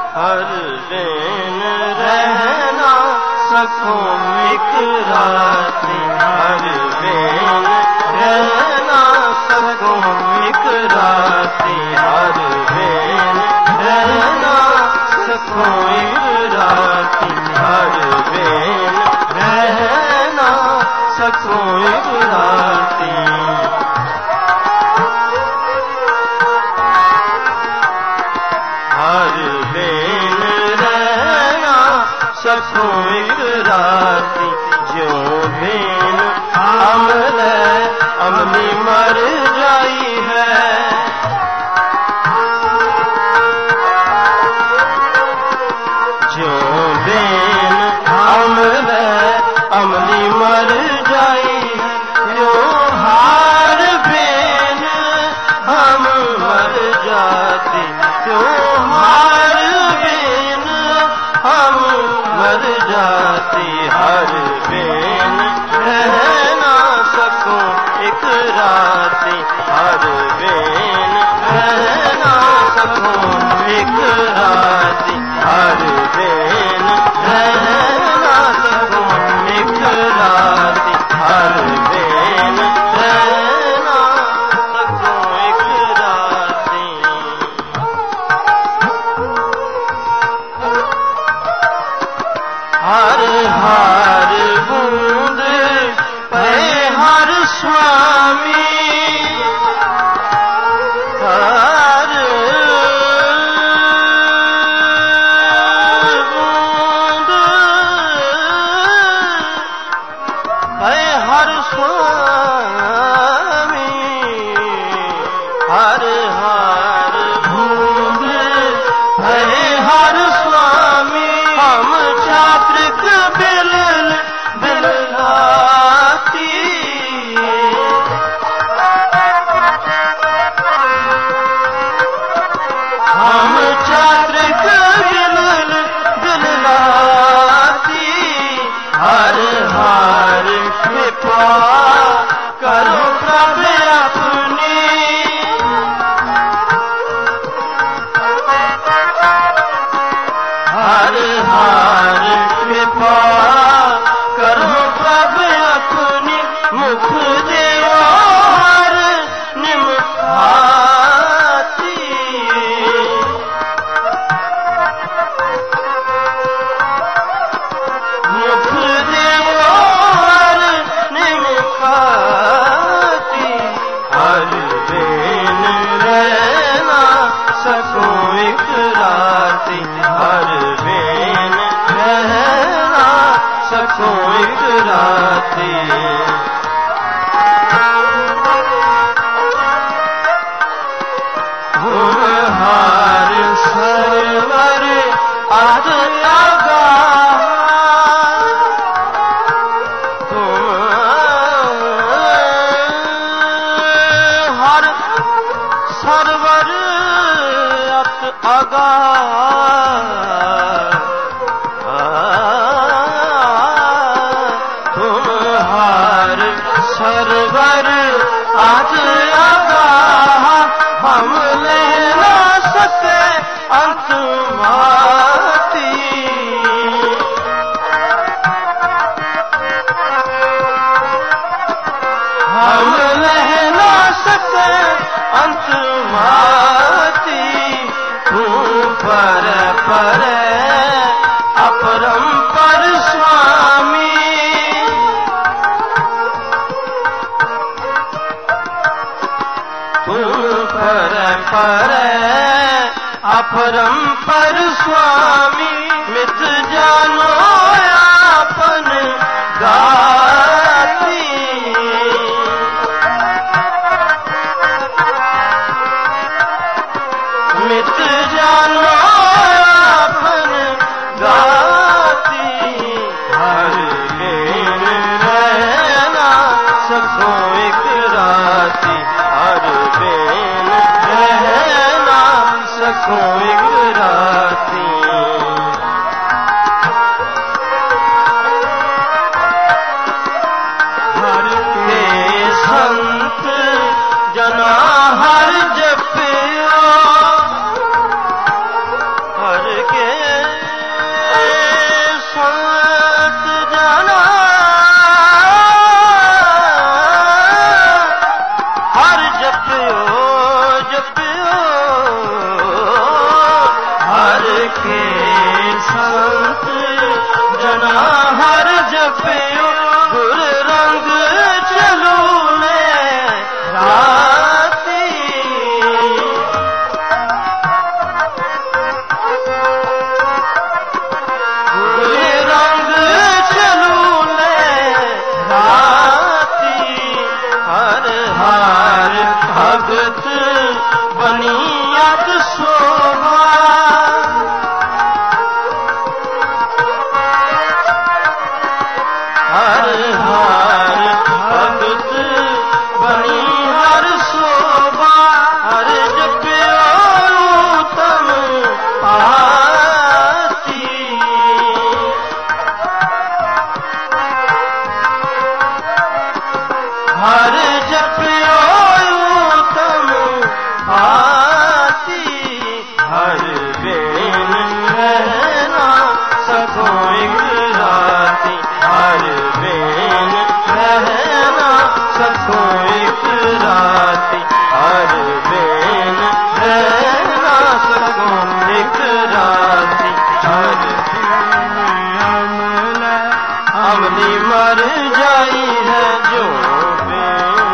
हर दिन रहना सकूं एक राती, हर दिन रहना सकूं एक राती, हर दिन रहना सकूं एक राती, हर दिन रहना सकूं एक राती। हर दिन रहना सकूं एक राती, ज्यों दिन अमली मर जाई है, ज्यों दिन अमली मर जाई है, ज्यों हार बेन हम मर जाते, क्यों हार बेन हम मर जाते, हर बेन रहना सकूं एक राती, हर बेन रहना सकूं एक राती, हर बेन रहना सकूं एक राती, हर बेन रहना सकूं एक राती। हर हर बूंद पे हर स्वामी, हर बूंद पे हर स्वामी, हर हर बूंद पे हर स्वामी, हम चात्रिक बिललाती, हम चात्रिक बिललाती, हर हार कृपा करो प्रभ अपनी, हर हार कृपा करो प्रभ अपनी, मुख देव हर निमहाती, मुख देव हर निमहाती, हर दिन रहना सकूं एक राती, हर दिन रहना सकूं एक राती। तुम हार सरवर आगा, तुम हर सरवर आगा, तुम हार सरवर आज आगा, हम ले ना सके अंतमाती, हम ले ना सके अंतमाती, तू पर अपरंपर स्वामी, तू पर अपरंपर स्वामी, मित जानो आपन गाती, मित जानो आपन गाती, हर दिन रहना सकूं एक राती, हर दिन रहना सकूं एक राती। सको एक राती, हर बेन रहना सको एक राती, हर बेन रहना सको एक राती, हर अमली मर जाई है जो बेन,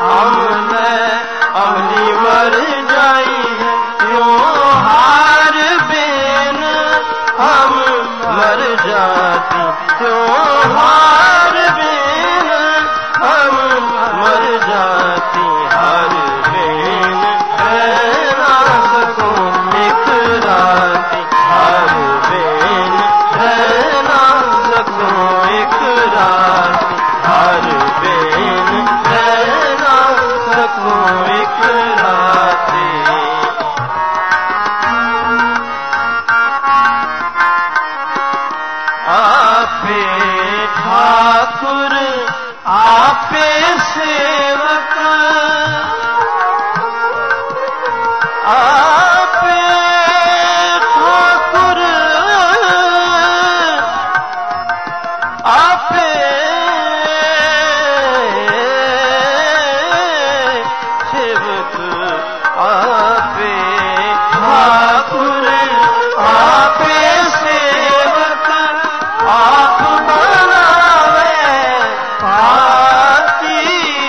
अमली मर जाई है जो हार बेन, हम मर जाती क्यों हार बेन, हम मर जाती, हर बेन रहना सको एक राती, हर बेन रहना सको एक राती, हर बेन रहना सको एक राती। आपे ठाकुर आपे सेवक, आपे ठाकुर आपे सेवक, आपे ठाकुर आपे सेवक, आप बनावे पाती,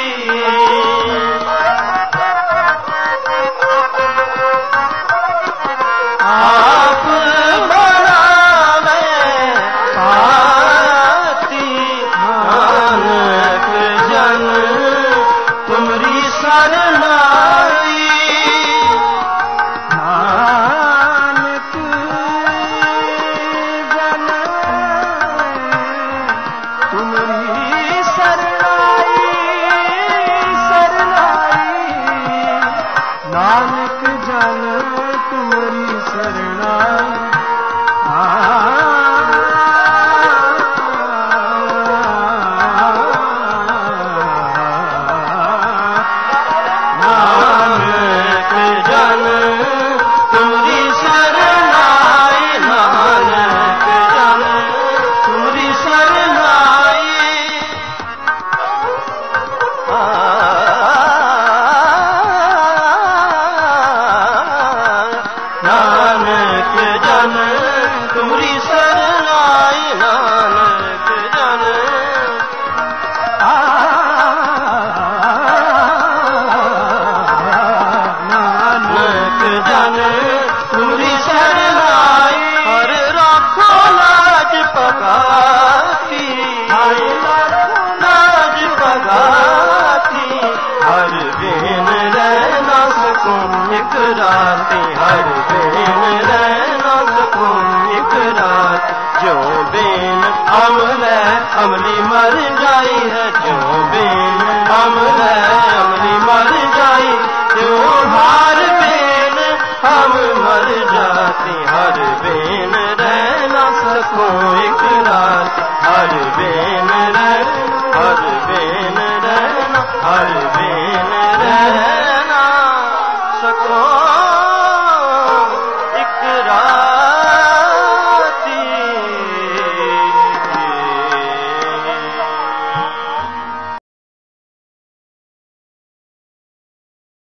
आप बनावे पाती, नानक जन तुमरी सरनाई, नानक जन तुमरी सरनाई, सरनाई, नानक जन तुमरी सरनाई, नानक जन तुमरी सरनाई, नानक जन तुमरी सरनाई, नानक जन तुमरी सरनाई, नानक जन नानक जन तुमरी सरनाई, हर राखो लाज पगाती, हर लाज पगाती, हर बेन रहना सको एक राती, हर बेन रहना सको एक रात, जो बेन अमली मर जाई है, जो बेन अमली मर जाई, जो हार बेन हम मर जाती, हर बेन रहना सको एक रात, हर बेन रहना, हर बेन रहना, हर